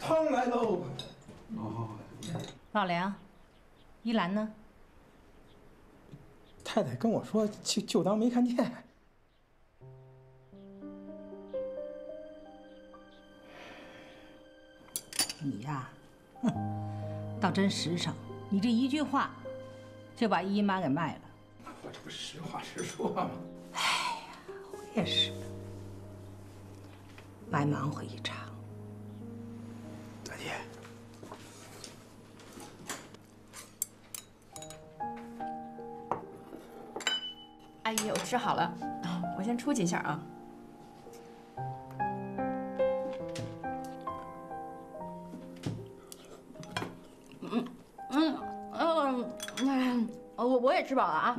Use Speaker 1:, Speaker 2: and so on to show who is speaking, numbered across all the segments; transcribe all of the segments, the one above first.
Speaker 1: 汤来喽。
Speaker 2: 哦，
Speaker 3: 老梁，依兰呢？
Speaker 1: 太太跟我说，就当没看见。
Speaker 3: 你呀，哼，倒真实诚。你这一句话，就把依依妈给卖了。
Speaker 1: 我这不实话实说吗？
Speaker 3: 哎呀，我也是，白忙活一场。
Speaker 2: 大姐，
Speaker 4: 阿姨，我吃好了，我先出去一下啊。我也吃饱了啊。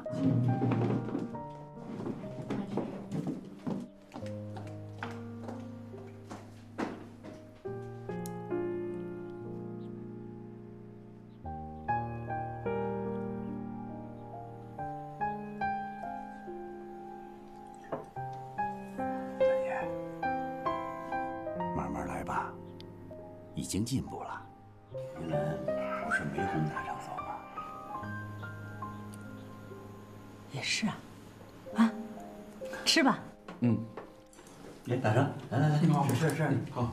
Speaker 2: 慢慢来吧，已经进步了。依兰不是没哄大长嫂吗？
Speaker 3: 也是啊，啊，吃吧。
Speaker 2: 嗯。来，大长，来，吃，好。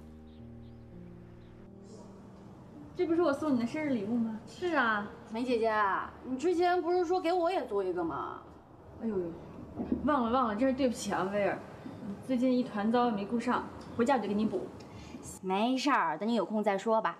Speaker 4: 这不是我送你的生日礼物吗？
Speaker 5: 是啊，梅姐姐，你之前不是说给我也做一个吗？
Speaker 4: 哎呦，忘了，真是对不起啊，威尔，最近一团糟没顾上，回家我就给你补。
Speaker 5: 没事儿，等你有空再说吧。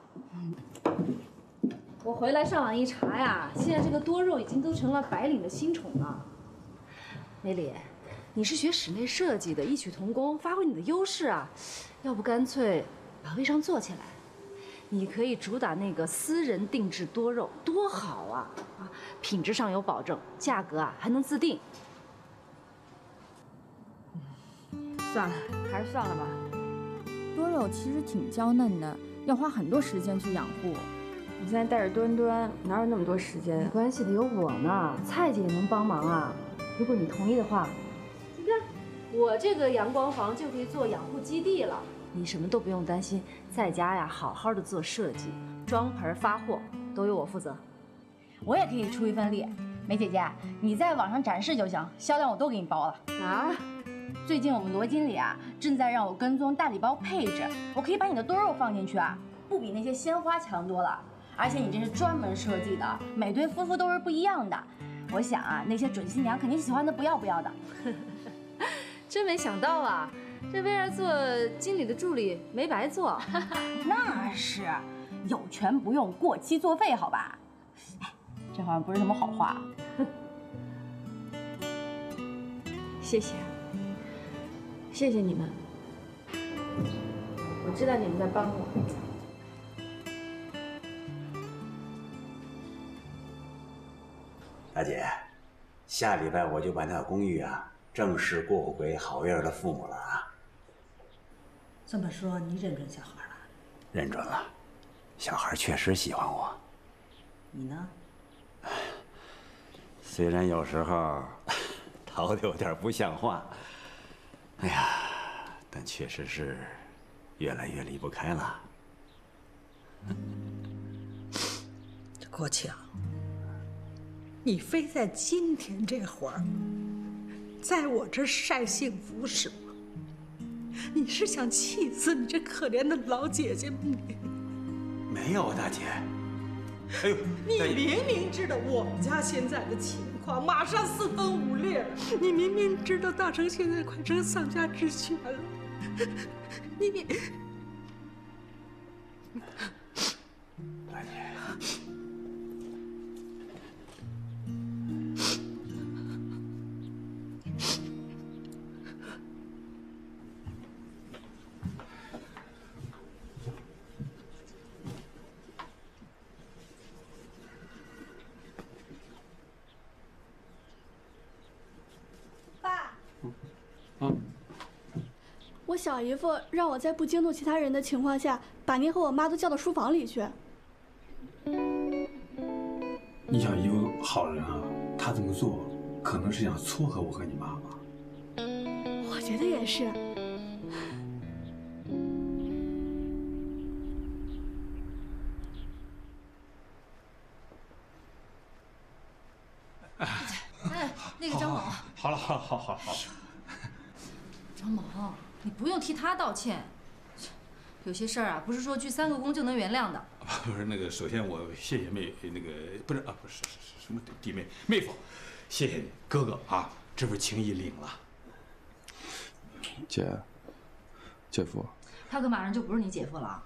Speaker 4: 我回来上网一查呀，现在这个多肉已经都成了白领的新宠了。梅里，你是学室内设计的，异曲同工，发挥你的优势啊！要不干脆把微商做起来，你可以主打那个私人定制多肉，多好啊！啊，品质上有保证，价格啊还能自定。算了，还是算了吧。
Speaker 6: 多肉其实挺娇嫩的，要花很多时间去养护。
Speaker 4: 我现在带着端端，哪有那么多时间？没关系的，有我呢，蔡姐也能帮忙啊。如果你同意的话，你看我这个阳光房就可以做养护基地了，你什么都不用担心，在家呀好好的做设计，装盆发货都由我负责。
Speaker 3: 我也可以出一份力，梅姐姐，你在网上展示就行，销量我都给你包了。
Speaker 4: 啊？
Speaker 3: 最近我们罗经理啊，正在让我跟踪大礼包配置，我可以把你的多肉放进去啊，不比那些鲜花强多了。而且你这是专门设计的，每对夫妇都是不一样的。我想啊，那些准新娘肯定喜欢的不要不要的。
Speaker 4: 真没想到啊，这威尔做经理的助理没白做。
Speaker 3: 那是，有权不用，过期作废，好吧？哎，这好像不是什么好话。
Speaker 4: 谢谢，谢谢你们，我知道你们在帮我。
Speaker 2: 大姐，下礼拜我就把那公寓啊正式过户给郝月儿的父母了啊。
Speaker 3: 这么说，你认准小孩了？
Speaker 2: 认准了，小孩确实喜欢我。
Speaker 3: 你呢？
Speaker 2: 虽然有时候逃得有点不像话，哎呀，但确实是越来越离不开了。
Speaker 7: 这国强，你非在今天这会儿，在我这晒幸福是吗？你是想气死你这可怜的老姐姐吗？
Speaker 2: 没有，大姐。哎呦，
Speaker 7: 你明明知道我们家现在的情况，马上四分五裂，你明明知道大成现在快成丧家之犬了，你。
Speaker 2: 大姐。
Speaker 8: 我小姨夫让我在不惊动其他人的情况下，把您和我妈都叫到书房里去。
Speaker 1: 你小姨夫好人啊，他这么做可能是想撮合我和你妈妈。
Speaker 8: 我觉得也是。
Speaker 1: 好了，好了。
Speaker 4: 张某，你不用替他道歉。有些事儿啊，不是说鞠3个躬就能原谅的。
Speaker 1: 不是那个，首先我谢谢不是什么弟妹妹夫，谢谢你哥哥啊，这份情谊领了。
Speaker 9: 姐夫，
Speaker 4: 他可马上就不是你姐夫了。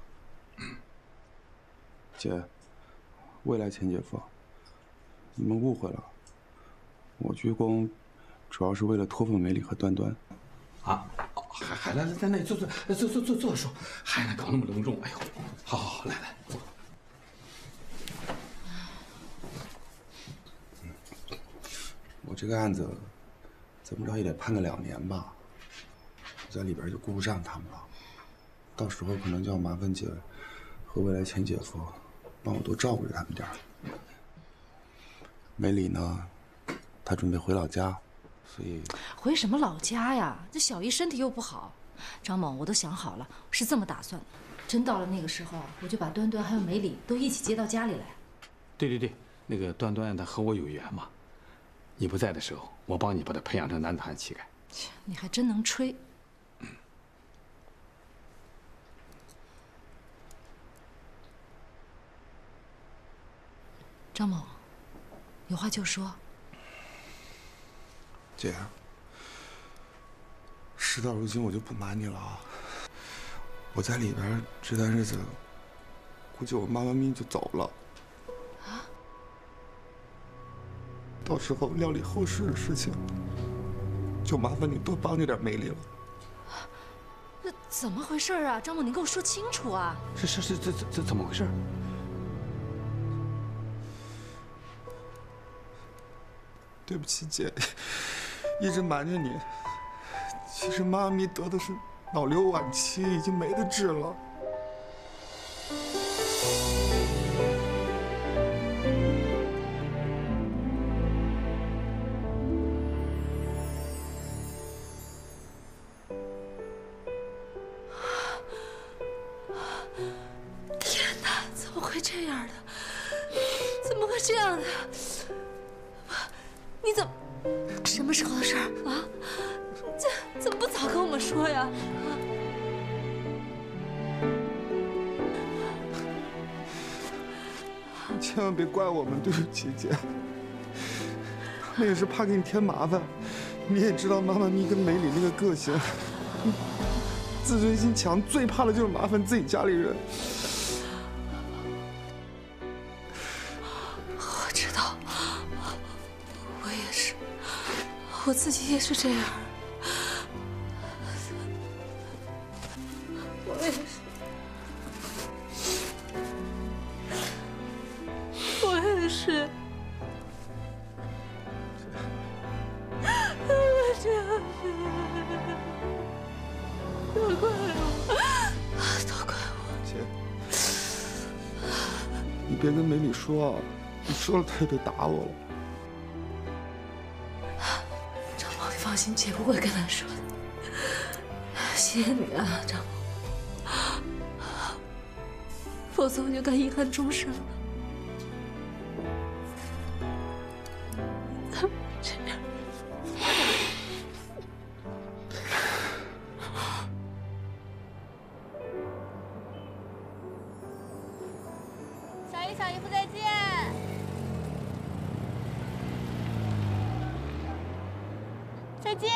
Speaker 9: 姐，未来前姐夫，你们误会了，我鞠躬主要是为了托付梅里和端端。
Speaker 1: 啊，还来在那里坐说，还搞那么隆重，哎呦，好，来，坐。
Speaker 9: 我这个案子怎么着也得判个2年吧，我在里边就顾不上他们了，到时候可能就要麻烦姐和未来前姐夫帮我多照顾着他们点儿。梅里呢，她准备回老家。所以
Speaker 4: 回什么老家呀？这小姨身体又不好。张某，我都想好了，是这么打算的。真到了那个时候，我就把端端还有梅里都一起接到家里来。
Speaker 1: 对，那个端端她和我有缘嘛，你不在的时候，我帮你把她培养成男子汉气概。
Speaker 4: 你还真能吹。张某，有话就说。
Speaker 9: 姐，事到如今，我就不瞒你了啊！我在里边这段日子，估计我妈妈咪就走了。啊？到时候料理后事的事情，就麻烦你多帮着点梅里了。
Speaker 4: 那怎么回事啊？张某，您给我说清楚啊！
Speaker 1: 这怎么回事？
Speaker 9: 对不起，姐。一直瞒着你，其实妈咪得的是脑瘤晚期，已经没得治了。
Speaker 4: 天哪，怎么会这样的？怎么会这样的？你怎么？什么时候的事儿啊？这怎么不早跟我们说呀？
Speaker 9: 你千万别怪我们，对不起，姐。那也是怕给你添麻烦。你也知道妈妈咪跟梅里那个个性，自尊心强，最怕的就是麻烦自己家里人。
Speaker 4: 我知道，我也是。我自己也是这样，我也是，我也是，我这样子，都怪我，都怪我。
Speaker 9: 姐，你别跟梅里说啊，你说了她就得打我了。
Speaker 4: 放心，姐不会跟他说的。谢谢你啊，张某，否则我就该遗憾终生了。怎么这样？
Speaker 5: 小姨、小姨夫再见。再见。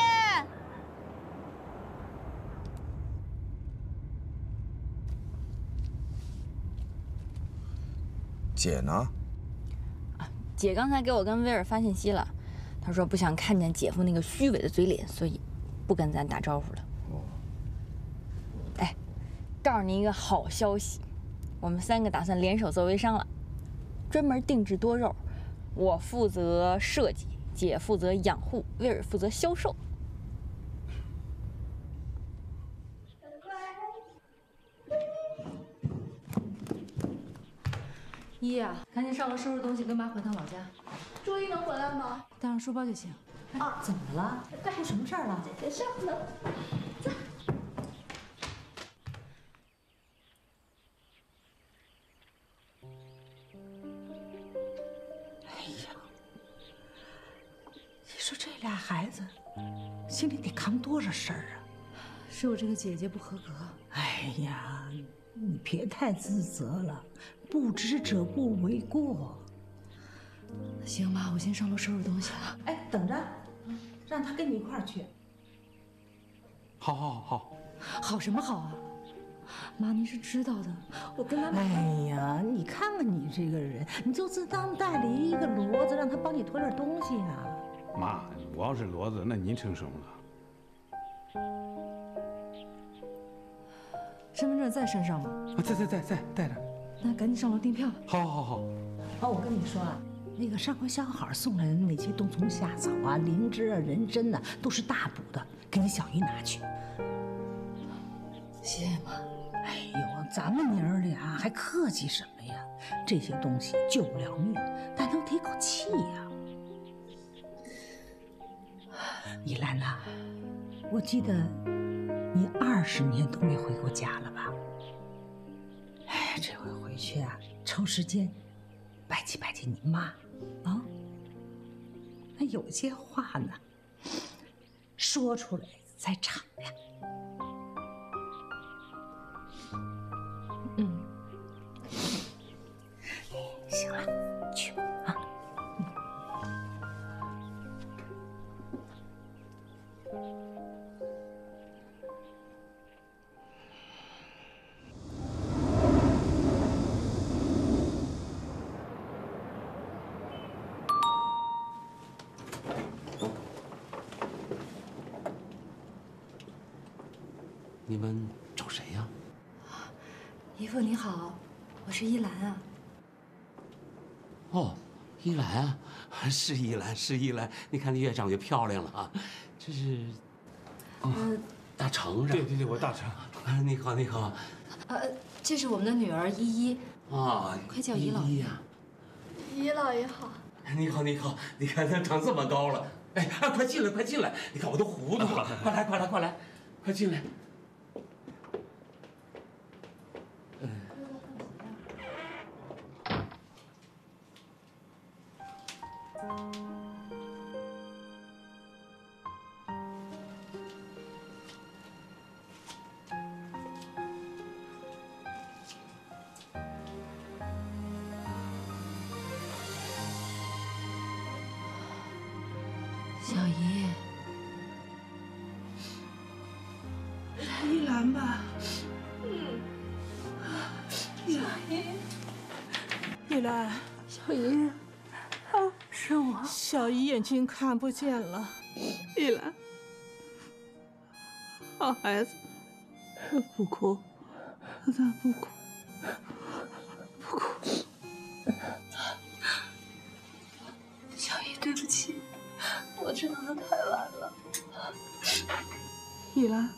Speaker 9: 姐呢？
Speaker 6: 姐刚才给我跟威尔发信息了，她说不想看见姐夫那个虚伪的嘴脸，所以不跟咱打招呼了。哦。哎，告诉你一个好消息，我们3个打算联手做微商了，专门定制多肉，我负责设计，姐负责养护，威尔负责销售。
Speaker 4: 依啊，赶紧上楼收拾东西，跟妈回趟老家。
Speaker 8: 周一能回来吗？
Speaker 4: 带上书包就行。啊，怎么了？出什么事儿了？
Speaker 8: 姐姐上楼。
Speaker 4: 哎呀，你说这
Speaker 7: 俩孩子心里得扛多少事儿啊！
Speaker 4: 是我这个姐姐不合格。
Speaker 7: 哎呀，你别太自责了，不知者不为过。
Speaker 4: 行妈，我先上楼收拾东西啊。
Speaker 7: 哎，等着，让他跟你一块儿去。
Speaker 1: 好。
Speaker 4: 好什么好啊？妈，您是知道的，我跟他……
Speaker 7: 哎呀，你看看你这个人，你就自当带了一个骡子，让他帮你驮点东西啊。
Speaker 1: 妈，我要是骡子，那您成什么了？
Speaker 4: 身份证在身上吗？
Speaker 1: 啊，在带着。
Speaker 4: 那赶紧上楼订票。
Speaker 1: 好。
Speaker 7: 哦，我跟你说啊，那个上回相好送来的那些冬虫夏草啊、灵芝啊、人参呐，都是大补的，给你小姨拿去。
Speaker 4: 谢谢妈。
Speaker 7: 哎呦，咱们娘儿俩还客气什么呀？这些东西救不了命，但能提口气呀。依兰呐，我记得你20年都没回过家了吧？哎，这回回去啊，抽时间拜祭拜祭你妈啊。那有些话呢，说出来才敞亮。行了，去吧啊。
Speaker 10: 你们找谁呀？
Speaker 4: 姨父你好，我是依兰啊。
Speaker 10: 哦，依兰啊，是依兰，你看你越长越漂亮了啊！这是，大成是吧？
Speaker 1: 对，我大成。
Speaker 10: 你好。
Speaker 4: 这是我们的女儿依依。
Speaker 10: 啊，
Speaker 4: 快叫姨老爷
Speaker 10: 呀。
Speaker 8: 姨老爷好。
Speaker 10: 你好，你看他长这么高了，哎，快进来！你看我都糊涂了，快来，快进来。
Speaker 4: 小姨，
Speaker 7: 依兰吧。
Speaker 11: 依兰，
Speaker 4: 小姨，是我。
Speaker 11: 小姨眼睛看不见了。依兰，好孩子，不哭，咱不哭。
Speaker 4: 小姨，对不起，我知道的太晚了。
Speaker 11: 依兰，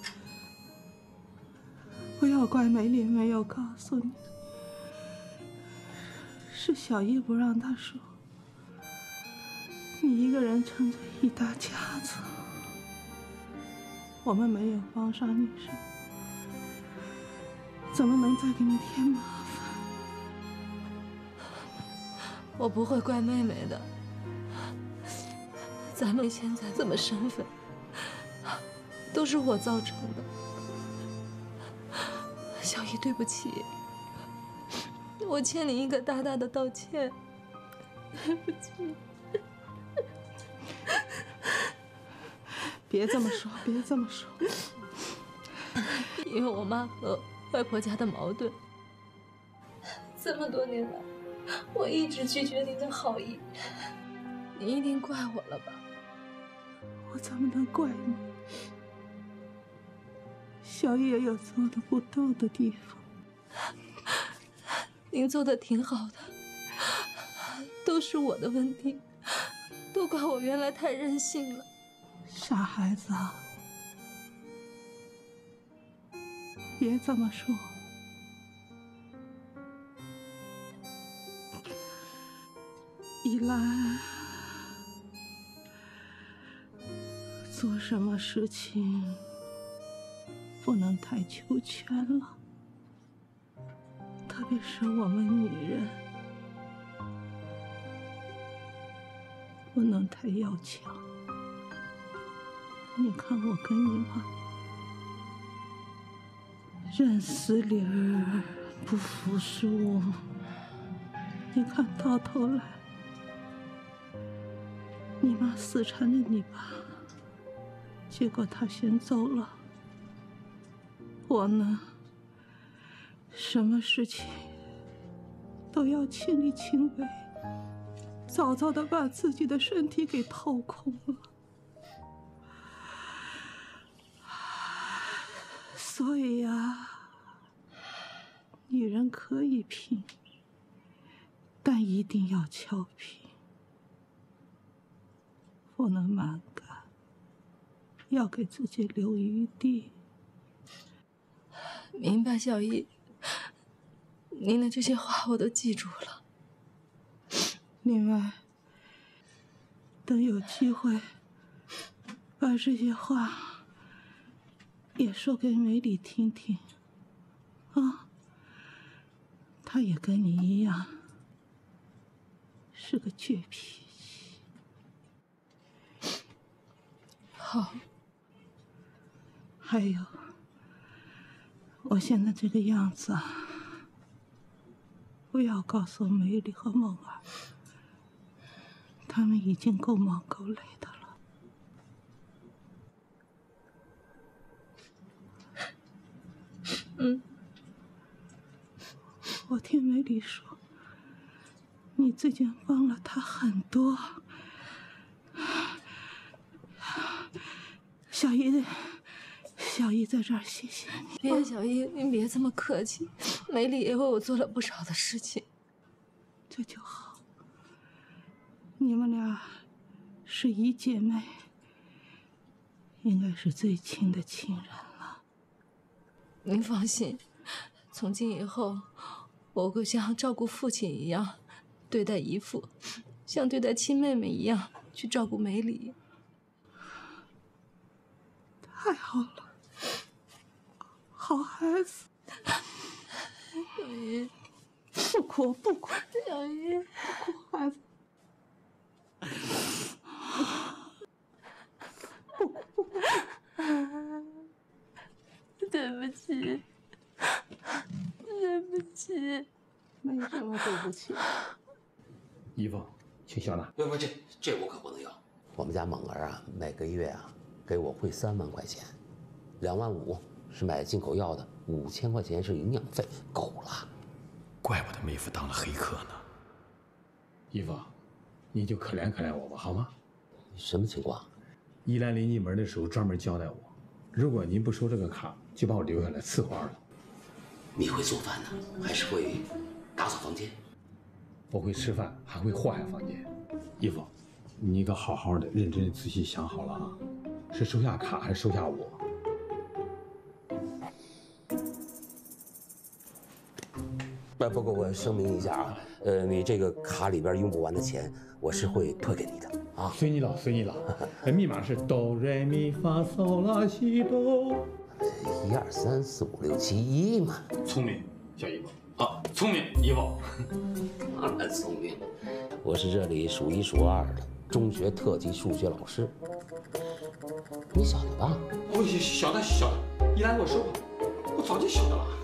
Speaker 11: 不要怪梅林没有告诉你，是小姨不让他说。你一个人撑着一大家子，我们没有帮上你什么，怎么能再给你添麻烦？
Speaker 4: 我不会怪妹妹的。咱们现在这么身份，都是我造成的。小姨，对不起，我欠你一个大大的道歉。对不起。
Speaker 11: 别这么说，
Speaker 4: 因为我妈和外婆家的矛盾，这么多年来，我一直拒绝您的好意，你一定怪我了吧？
Speaker 11: 我怎么能怪你？小姨也有做的不对的地方。
Speaker 4: 您做的挺好的，都是我的问题，都怪我原来太任性了。
Speaker 11: 傻孩子啊，别这么说。依兰，做什么事情不能太求全了，特别是我们女人，不能太要强。 你看我跟你妈，认死理儿不服输，你看到头来，你妈死缠着你爸，结果他先走了。我呢，什么事情都要亲力亲为，早早的把自己的身体给掏空了。所以呀，女人可以拼，但一定要俏皮，不能蛮干，要给自己留余地。
Speaker 4: 明白，小姨，您的这些话我都记住了。
Speaker 11: 另外，等有机会把这些话也说给梅里听听，啊，她也跟你一样是个倔脾气。
Speaker 4: 好。
Speaker 11: 还有，我现在这个样子啊，不要告诉梅里和梦儿，他们已经够忙够累的了。我听梅里说，你最近帮了他很多。小姨在这儿谢谢你。
Speaker 4: 别，小姨，您别这么客气，梅里也为我做了不少的事情。
Speaker 11: 这就好，你们俩是姨姐妹，应该是最亲的亲人了。
Speaker 4: 您放心，从今以后，我会像照顾父亲一样对待姨父，像对待亲妹妹一样去照顾梅里。
Speaker 11: 太好了，好孩子。
Speaker 4: 小姨，
Speaker 11: 不哭不哭，
Speaker 4: 小姨，
Speaker 11: 不哭，孩子。不哭不哭。
Speaker 4: 对不起，对不起。
Speaker 11: 没什么对不起。
Speaker 1: 姨夫，请笑纳。
Speaker 10: 不，这我可不能要。我们家猛儿啊，每个月啊给我汇3万块钱，2万5是买进口药的，5000块钱是营养费，够了。
Speaker 1: 怪不得妹夫当了黑客呢。姨夫，你就可怜可怜我吧，好吗？
Speaker 10: 什么情况？
Speaker 1: 依兰临进门的时候专门交代我，如果您不收这个卡，就把我留下来伺候二老。
Speaker 10: 你会做饭呢，还是会打扫房间？
Speaker 1: 我会吃饭，还会祸害房间。姨夫，你可好好的、认真的、仔细想好了啊，是收下卡还是收下我？
Speaker 10: 不过我声明一下啊，你这个卡里边用不完的钱，我是会退给你的啊。
Speaker 1: 随你了，随你了。密码是哆来咪发嗦拉西哆。
Speaker 10: 1、2、3、4、5、6、7、1嘛。
Speaker 1: 聪明，小姨夫啊，聪明姨夫。
Speaker 10: 当然聪明，我是这里数1数2的中学特级数学老师。你晓得吧？
Speaker 1: 哦，晓得。依兰给我说过，我早就晓得了。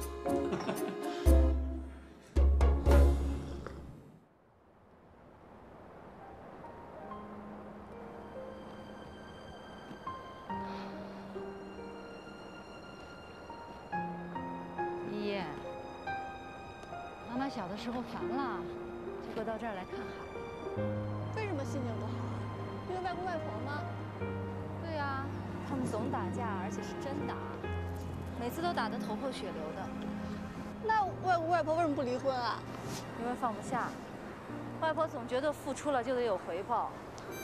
Speaker 6: 妈妈小的时候烦了，结果到这儿来看海。
Speaker 8: 为什么心情不好啊？因为外公外婆吗？
Speaker 6: 对呀，他们总打架，而且是真打，每次都打得头破血流的。
Speaker 8: 那外公外婆为什么不离婚啊？
Speaker 6: 因为放不下，外婆总觉得付出了就得有回报。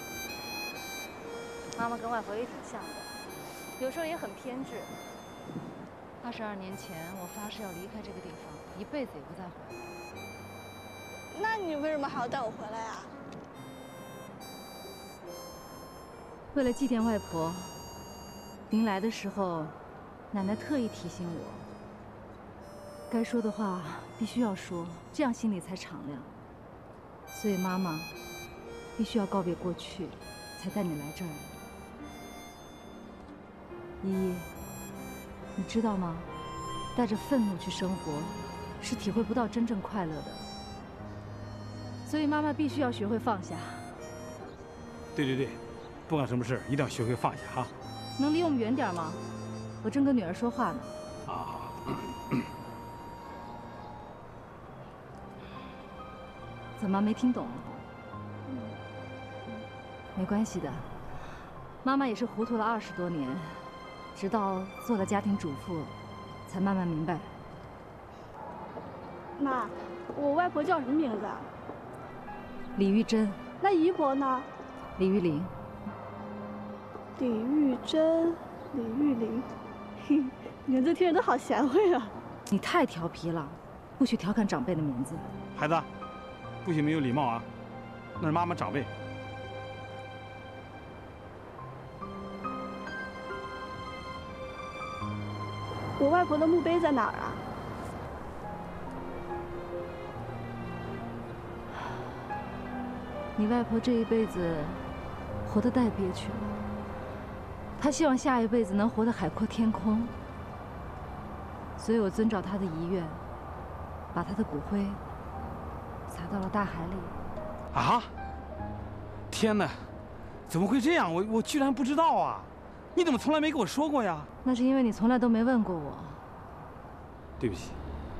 Speaker 6: 妈妈跟外婆也挺像的，有时候也很偏执。22年前，我发誓要离开这个地方，一辈子也不再回来。
Speaker 8: 那你为什么还要带我回来呀？
Speaker 6: 为了祭奠外婆，临来的时候，奶奶特意提醒我，该说的话必须要说，这样心里才敞亮。所以妈妈必须要告别过去，才带你来这儿。
Speaker 4: 依依，你知道吗？带着愤怒去生活，是体会不到真正快乐的。所以妈妈必须要学会放下。
Speaker 12: 对，不管什么事一定要学会放下哈。
Speaker 4: 能离我们远点吗？我正跟女儿说话呢。
Speaker 12: 啊。
Speaker 4: 怎么没听懂？没关系的，妈妈也是糊涂了20多年，直到做了家庭主妇，才慢慢明白。
Speaker 8: 妈，我外婆叫什么名字啊？
Speaker 4: 李玉珍。
Speaker 8: 那姨婆呢？
Speaker 4: 李玉玲。
Speaker 8: 李玉珍，李玉玲，嘿，名字听着都好贤惠啊！
Speaker 4: 你太调皮了，不许调侃长辈的名字。
Speaker 12: 孩子，不许没有礼貌啊！那是妈妈长辈。
Speaker 8: 我外婆的墓碑在哪儿啊？
Speaker 4: 你外婆这一辈子活得太憋屈了，她希望下一辈子能活得海阔天空，所以我遵照她的遗愿，把她的骨灰撒到了大海里。
Speaker 12: 啊！天哪，怎么会这样？我居然不知道啊！你怎么从来没跟我说过呀？
Speaker 4: 那是因为你从来都没问过我。
Speaker 12: 对不起。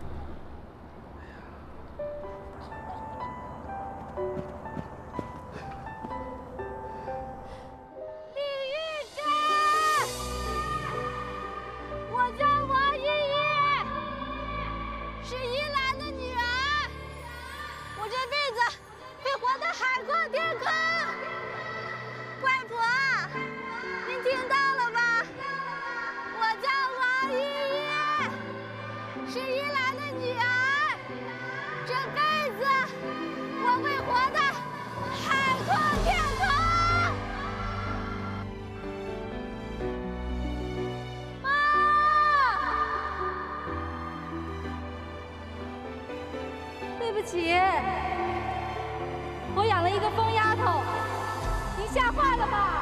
Speaker 4: 我养了一个疯丫头，您吓坏了吧？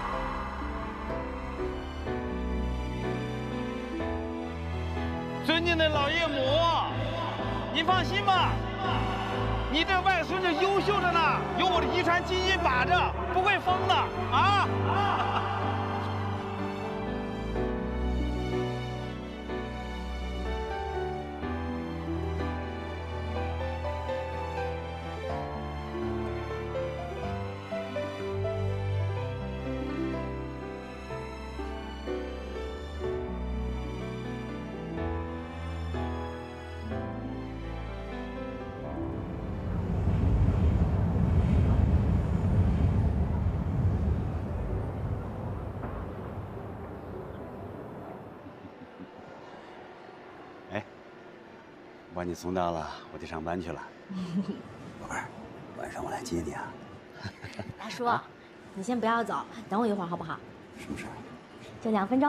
Speaker 13: 尊敬的老爷母，您放心吧，你这外孙子优秀着呢，有我的遗传基因把着，不会疯的啊！
Speaker 2: 把你送到了，我得上班去了。宝贝儿，晚上我来接你啊。
Speaker 3: 大叔，你先不要走，等我一会儿好不好？
Speaker 2: 什么事？
Speaker 3: 就2分钟。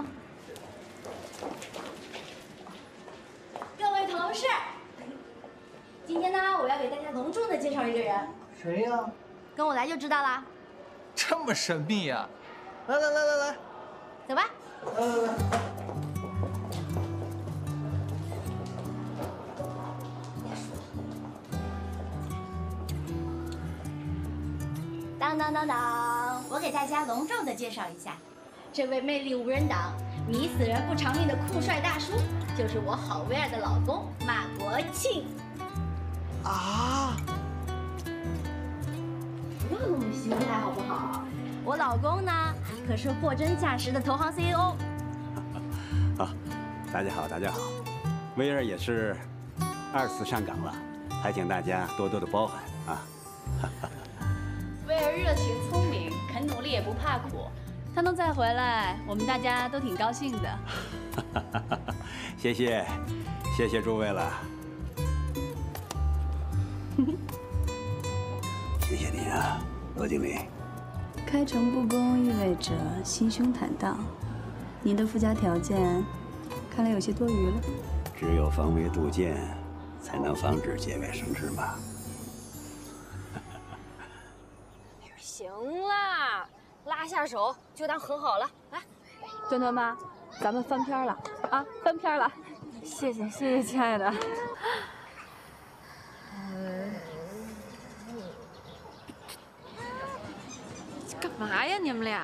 Speaker 3: 各位同事，今天呢，我要给大家隆重的介绍一个人。
Speaker 14: 谁呀？
Speaker 3: 跟我来就知道啦。
Speaker 14: 这么神秘呀？来，
Speaker 3: 走吧。
Speaker 14: 来。
Speaker 3: 当，我给大家隆重的介绍一下，这位魅力无人挡、迷死人不偿命的酷帅大叔，就是我郝威尔的老公马国庆。
Speaker 14: 啊！
Speaker 3: 不要那么心态好不好？我老公呢，可是货真价实的投行 CEO。
Speaker 2: 好，大家好，大家好，威尔也是2次上岗了，还请大家多多的包涵啊。
Speaker 5: 威尔热情聪明，肯努力也不怕苦，他能再回来，我们大家都挺高兴的。
Speaker 2: 谢谢诸位了。谢谢你啊，罗经理。
Speaker 15: 开诚布公意味着心胸坦荡，您的附加条件看来有些多余了。
Speaker 2: 只有防微杜渐，才能防止节外生枝嘛。
Speaker 6: 行啦，拉下手就当和好了。来，
Speaker 5: 端端妈，
Speaker 4: 咱们翻篇了啊，翻篇了。
Speaker 6: 谢谢谢谢，亲爱的。干嘛呀你们俩？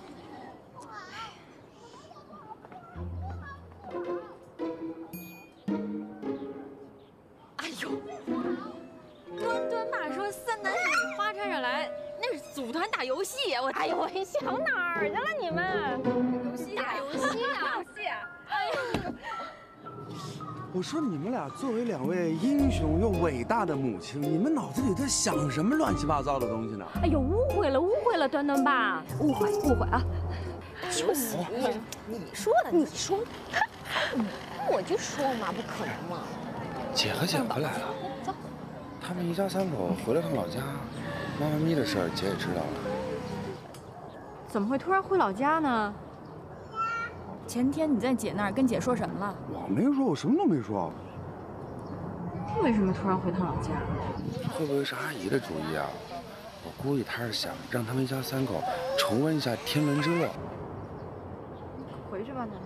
Speaker 6: 哎呦，端端爸说3男1女花串上来，那是组团打游戏。哎呦，我想哪儿去了你们？游戏打游戏啊！游戏啊！哎呦。
Speaker 9: 我说你们俩作为2位英雄又伟大的母亲，你们脑子里在想什么乱七八糟的东西呢？
Speaker 4: 哎呦，误会了，端端爸，误会啊！
Speaker 6: 就是你说的，你说，我就说嘛，不可能嘛。
Speaker 9: 姐和姐夫来了，走。他们一家3口回了趟老家，妈妈咪的事儿姐也知道了。
Speaker 6: 怎么会突然回老家呢？前天你在姐那儿跟姐说什么了？
Speaker 9: 我没说，我什么都没说。
Speaker 6: 为什么突然回趟老家？
Speaker 9: 会不会是阿姨的主意啊？我估计她是想让他们一家3口重温一下天伦之乐。
Speaker 6: 回去吧，咱们。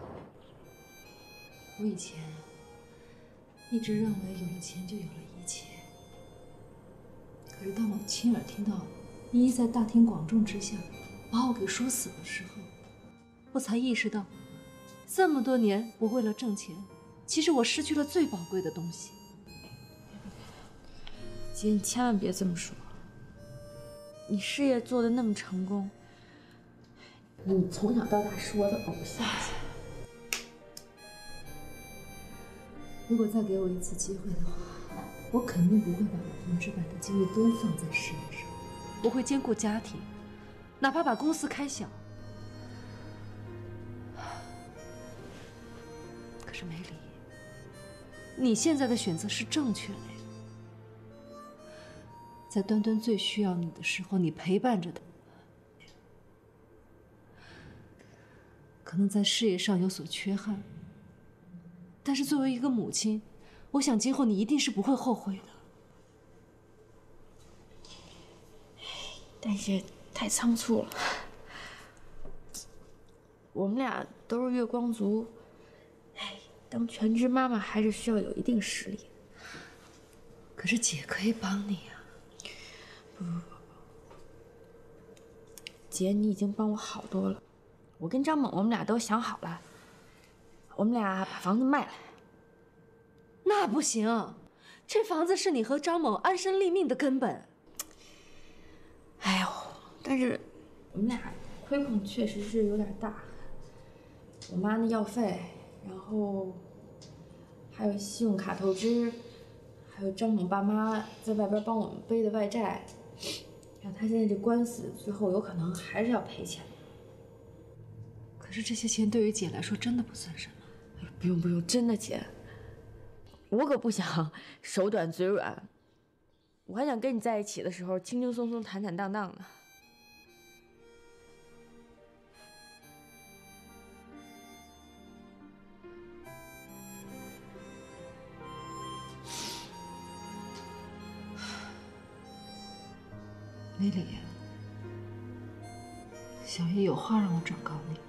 Speaker 4: 我以前一直认为有了钱就有了一切，可是当我亲耳听到依依在大庭广众之下把我给说死的时候，我才意识到，这么多年我为了挣钱，其实我失去了最宝贵的东西。
Speaker 6: 姐，你千万别这么说。你事业做得那么成功，
Speaker 4: 你从小到大是我的偶像。如果再给我一次机会的话，我肯定不会把100%的精力都放在事业上，我会兼顾家庭，哪怕把公司开小。可是梅里，你现在的选择是正确的呀。在端端最需要你的时候，你陪伴着他。可能在事业上有所缺憾，但是作为一个母亲，我想今后你一定是不会后悔的。
Speaker 6: 但是太仓促了。我们俩都是月光族，当全职妈妈还是需要有一定实力。
Speaker 4: 可是姐可以帮你啊。
Speaker 6: 不，姐，你已经帮我好多了。我跟张猛，我们俩都想好了，我们俩把房子卖了。
Speaker 4: 那不行，这房子是你和张猛安身立命的根本。
Speaker 6: 哎呦，但是我们俩亏空确实是有点大。我妈那药费，然后还有信用卡透支，还有张猛爸妈在外边帮我们背的外债，然后他现在这官司最后有可能还是要赔钱。
Speaker 4: 可是这些钱对于姐来说真的不算什么。
Speaker 6: 不用，真的姐，我可不想手短嘴软，我还想跟你在一起的时候轻轻松松、坦坦荡荡的。
Speaker 4: 梅里，小姨有话让我转告你。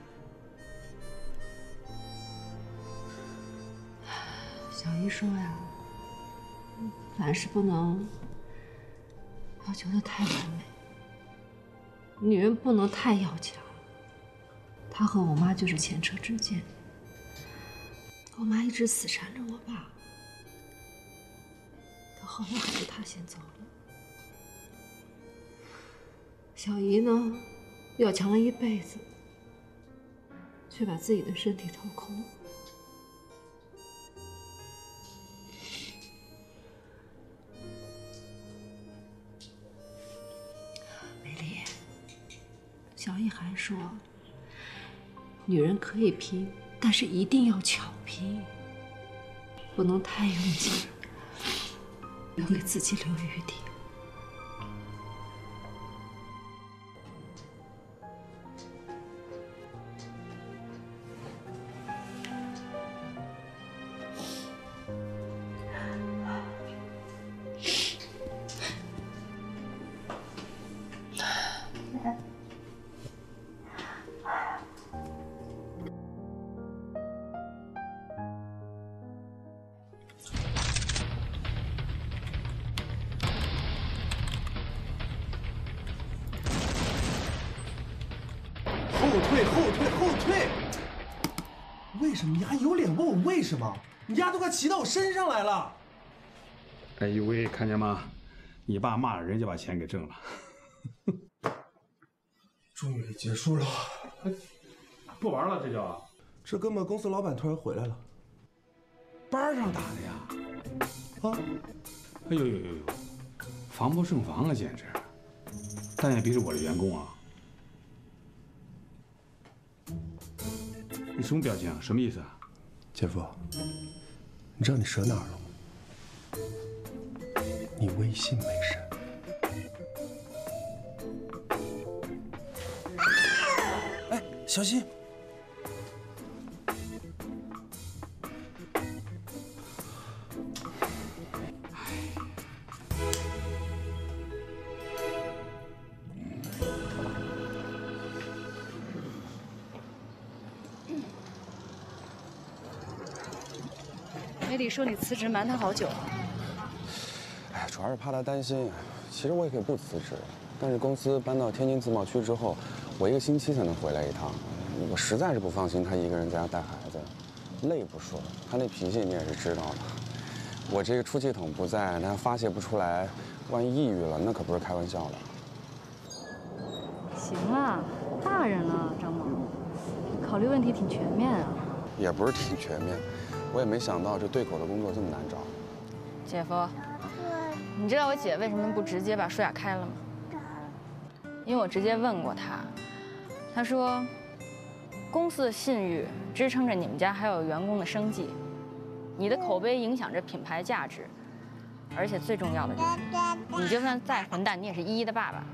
Speaker 4: 小姨说呀，凡事不能要求的太完美，女人不能太要强。她和我妈就是前车之鉴。我妈一直死缠着我爸，到后来还是她先走了。小姨呢，要强了一辈子，却把自己的身体掏空了。梅丽，小姨还说，女人可以拼，但是一定要巧拼，不能太用劲，要给自己留余地。
Speaker 16: 退，后退，后退。为什么？你还有脸问我为什么？你丫都快骑到我身上来了。
Speaker 1: 哎呦喂，看见吗？你爸骂了人就把钱给挣了。
Speaker 16: 终于结束了。
Speaker 1: 不玩了，这叫？
Speaker 16: 这哥们公司老板突然回来了。
Speaker 1: 班上打的呀？啊！哎呦呦呦呦，防不胜防啊，简直！但也别是我的员工啊。你什么表情啊？什么意思啊？
Speaker 16: 姐夫，你知道你折哪儿了吗？你微信没删。哎，小心！
Speaker 4: 梅里说你辞职瞒他好久。
Speaker 9: 哎，主要是怕他担心。其实我也可以不辞职，但是公司搬到天津自贸区之后，我1个星期才能回来一趟。我实在是不放心他一个人在家带孩子，累不说，他那脾气你也是知道的。我这个出气筒不在，他发泄不出来，万一抑郁了，那可不是开玩笑的。
Speaker 4: 行了，大人了，张萌，考虑问题挺全面啊。
Speaker 9: 也不是挺全面。我也没想到这对口的工作这么难找。
Speaker 6: 姐夫，你知道我姐为什么不直接把舒雅开了吗？因为我直接问过她，她说，公司的信誉支撑着你们家还有员工的生计，你的口碑影响着品牌价值，而且最重要的就是，你就算再混蛋，你也是依依的爸爸。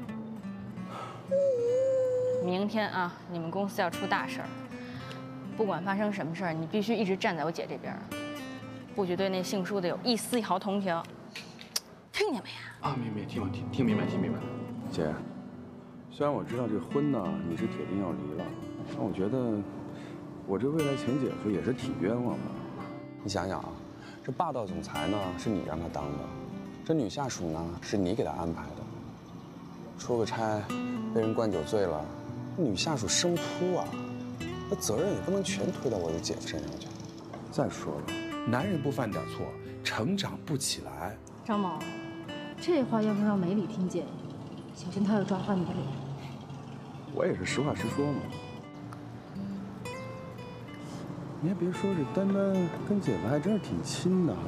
Speaker 6: 明天啊，你们公司要出大事儿。不管发生什么事儿，你必须一直站在我姐这边，不许对那姓舒的有一丝一毫同情，听见没呀？
Speaker 1: 啊，听明白。
Speaker 9: 姐，虽然我知道这婚呢你是铁定要离了，但我觉得我这未来前姐夫也是挺冤枉的。你想想啊，这霸道总裁呢是你让他当的，这女下属呢是你给他安排的，出个差被人灌酒醉了，女下属生哭啊。那责任也不能全推到我的姐夫身上去。再说了，男人不犯点错，成长不起来。
Speaker 4: 张某，这话要是让梅里听见，小心他要抓花你的脸。
Speaker 9: 我也是实话实说嘛。你还别说，这丹丹跟姐夫还真是挺亲的哈。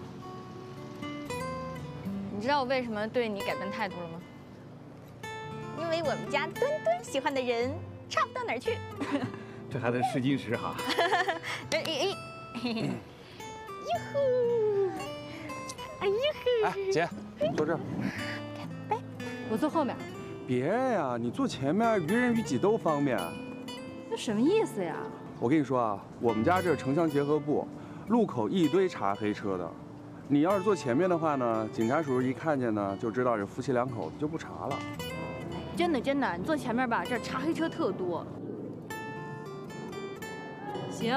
Speaker 6: 你知道我为什么对你改变态度了吗？因为我们家墩墩喜欢的人差不到哪儿去。
Speaker 1: 这还得试金石哈。
Speaker 6: 哟呼，哎呦呼！
Speaker 9: 哎，姐，坐这儿。
Speaker 4: 我坐后面。
Speaker 9: 别呀，你坐前面，于人于己都方便。
Speaker 4: 那什么意思呀？
Speaker 9: 我跟你说啊，我们家这是城乡结合部，路口一堆查黑车的。你要是坐前面的话呢，警察叔叔一看见呢，就知道这夫妻两口子就不查了。
Speaker 6: 真的，你坐前面吧，这查黑车特多。
Speaker 4: 行。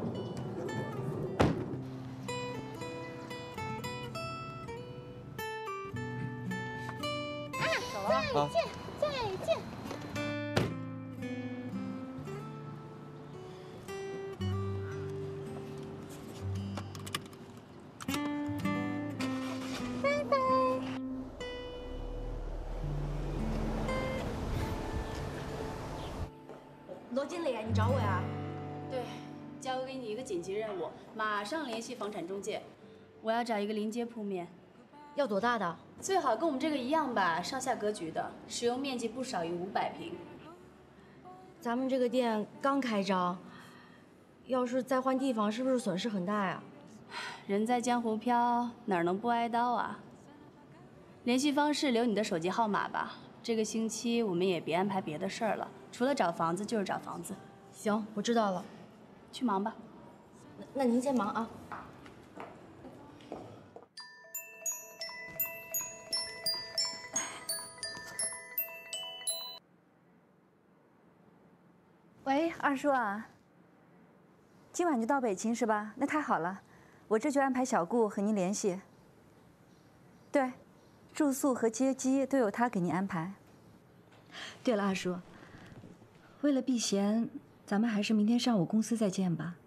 Speaker 6: 走了啊！
Speaker 17: 再见。拜拜。
Speaker 3: 罗经理，你找我呀？
Speaker 5: 对，交给你一个紧急任务，马上联系房产中介。我要找一个临街铺面，
Speaker 3: 要多大的？
Speaker 5: 最好跟我们这个一样吧，上下格局的，使用面积不少于500平。
Speaker 3: 咱们这个店刚开张，要是再换地方，是不是损失很大呀？
Speaker 5: 人在江湖飘，哪能不挨刀啊？联系方式留你的手机号码吧。这个星期我们也别安排别的事儿了，除了找房子就是找房子。
Speaker 3: 行，我知道了，
Speaker 5: 去忙吧。
Speaker 3: 那您先忙啊。
Speaker 15: 喂，二叔啊，今晚就到北京是吧？那太好了，我这就安排小顾和您联系。对，住宿和接机都由他给您安排。
Speaker 3: 对了，二叔，
Speaker 15: 为了避嫌，咱们还是明天上午公司再见吧。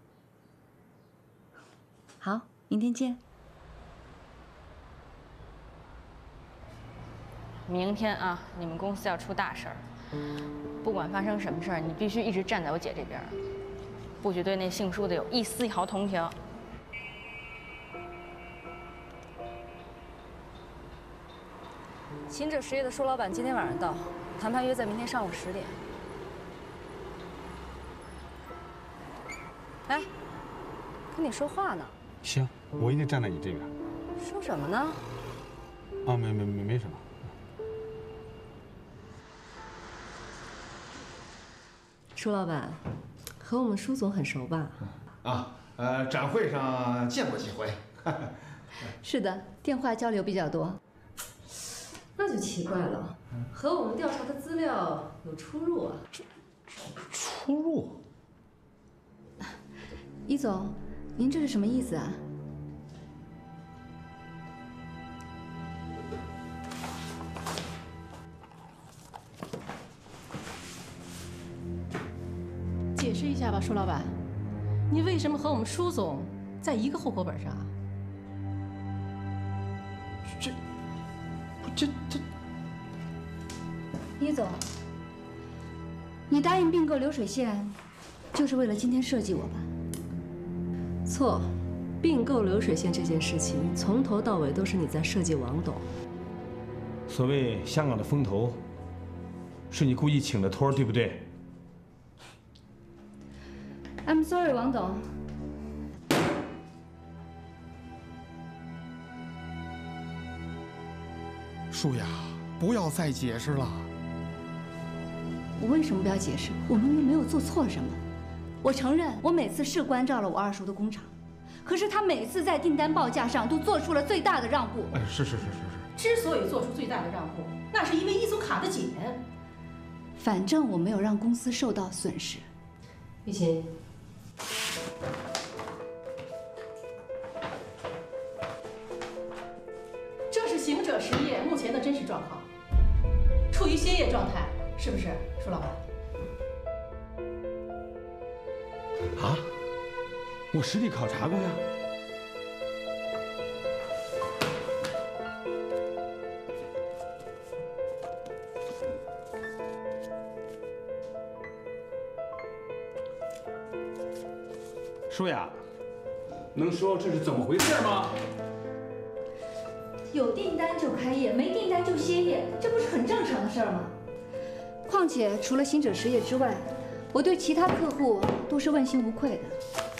Speaker 15: 好，明天见。
Speaker 6: 明天啊，你们公司要出大事儿，不管发生什么事儿，你必须一直站在我姐这边，不许对那姓舒的有一丝一毫同情。
Speaker 4: 行者实业的舒老板今天晚上到，谈判约在明天上午10点。哎，跟你说话呢。
Speaker 1: 行，我一定站在你这边。
Speaker 4: 说什么呢？
Speaker 1: 啊，没什么。
Speaker 4: 舒老板，和我们舒总很熟吧？
Speaker 16: 啊，展会上见过几回。
Speaker 4: 是的，电话交流比较多。那就奇怪了，和我们调查的资料有出入啊。
Speaker 1: 出入？
Speaker 15: 易总，您这是什么意思啊？
Speaker 17: 解释一下吧，舒老板，你为什么和我们舒总在一个户口本上啊？
Speaker 1: 这，
Speaker 15: 易总，你答应并购流水线，就是为了今天设计我吧？
Speaker 4: 错，并购流水线这件事情从头到尾都是你在设计王董。
Speaker 12: 所谓香港的风投，是你故意请的托儿，对不对？
Speaker 15: I'm sorry， 王董。
Speaker 18: 舒雅，不要再解释了。
Speaker 15: 我为什么不要解释？我明明没有做错什么。我承认，我每次是关照了我二叔的工厂，可是他每次在订单报价上都做出了最大的让步。
Speaker 18: 哎，是。
Speaker 17: 之所以做出最大的让步，那是因为易总卡的紧。
Speaker 15: 反正我没有让公司受到损失。
Speaker 17: 玉琴。 这是行者实业目前的真实状况，处于歇业状态，是不是，舒老板？
Speaker 1: 啊，我实地考察过呀。舒雅，能说这是怎么回事吗？
Speaker 15: 有订单就开业，没订单就歇业，这不是很正常的事儿吗？况且除了行者实业之外，我对其他客户都是问心无愧的。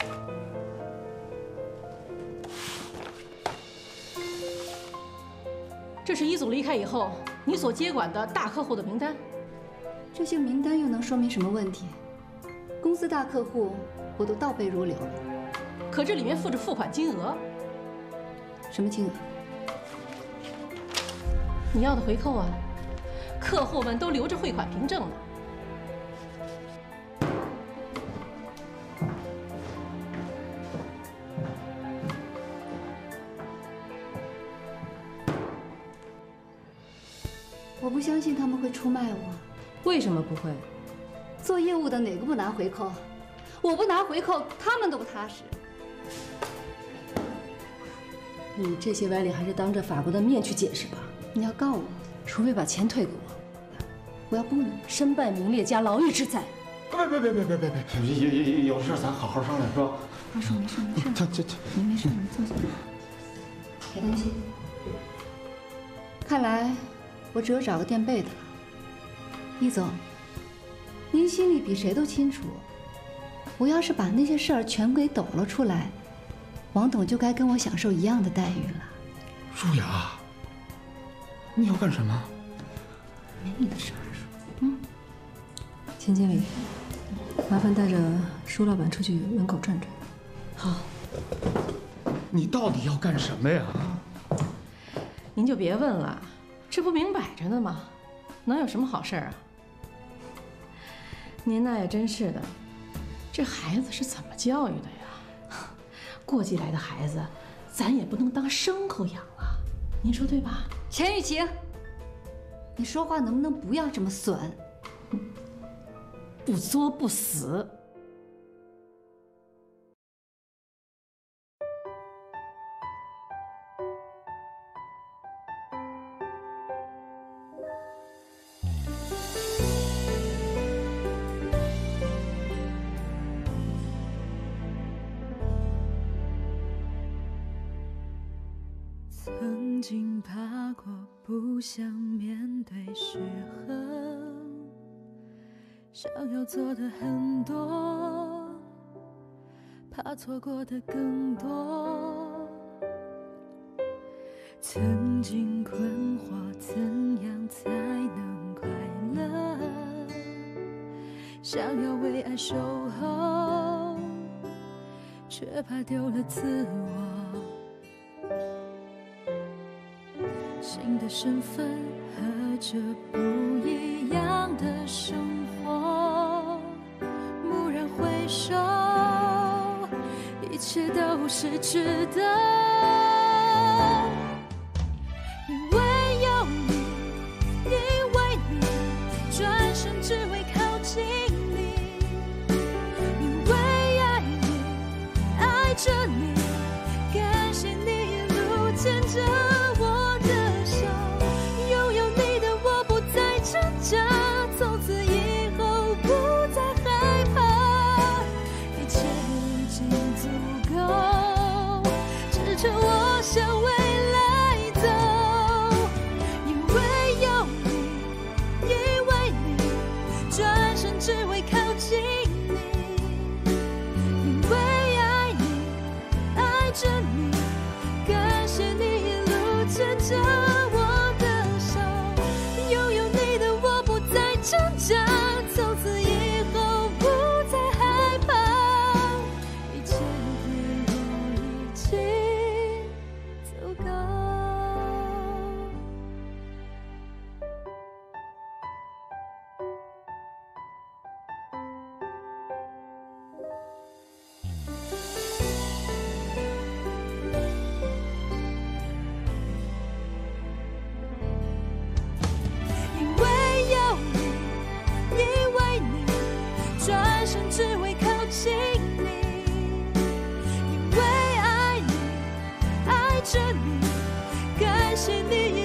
Speaker 17: 这是易总离开以后你所接管的大客户的名单。
Speaker 15: 这些名单又能说明什么问题？公司大客户我都倒背如流了。
Speaker 17: 可这里面附着付款金额。
Speaker 15: 什么金额？
Speaker 17: 你要的回扣啊，客户们都留着汇款凭证呢。
Speaker 15: 我不相信他们会出卖我。
Speaker 4: 为什么不会？
Speaker 15: 做业务的哪个不拿回扣？我不拿回扣，他们都不踏实。
Speaker 17: 你这些歪理还是当着法国的面去解释吧。
Speaker 15: 你要告我，
Speaker 17: 除非把钱退给我。
Speaker 15: 我要不呢？
Speaker 17: 身败名裂加牢狱之灾。
Speaker 16: 别，有事咱好好商量，是吧？
Speaker 15: 阿叔，没事。你没事，你坐下。别担心。看来我只有找个垫背的了。易总，您心里比谁都清楚，我要是把那些事儿全给抖了出来，王董就该跟我享受一样的待遇了。
Speaker 18: 舒雅。 你要干什么？
Speaker 15: 没你的事儿。
Speaker 4: 钱经理，麻烦带着舒老板出去门口转转。
Speaker 17: 好。
Speaker 18: 你到底要干什么呀？
Speaker 17: 您就别问了，这不明摆着呢吗？能有什么好事啊？您那也真是的，这孩子是怎么教育的呀？过继来的孩子，咱也不能当牲口养啊。 您说对吧？
Speaker 15: 钱玉琴，你说话能不能不要这么损？
Speaker 17: 不作不死。
Speaker 19: 曾经怕过，不想面对失衡，想要做的很多，怕错过的更多。曾经困惑，怎样才能快乐？想要为爱守候，却怕丢了自我。新的身份和着不一样的生活，蓦然回首，一切都是值得。因为有你，因为你，转身只为靠近你。因为爱你，爱着你，感谢你一路牵着我。从此以后不再害怕，一切已经足够支撑我向未来走。因为有你，因为你，转身只为靠近你。因为爱你，爱着你，感谢你一路牵着我的手。拥有你的我不再挣扎，从此以后不再害怕，一切对我已经足够。转身只为靠近你，因为爱你，爱着你，感谢你。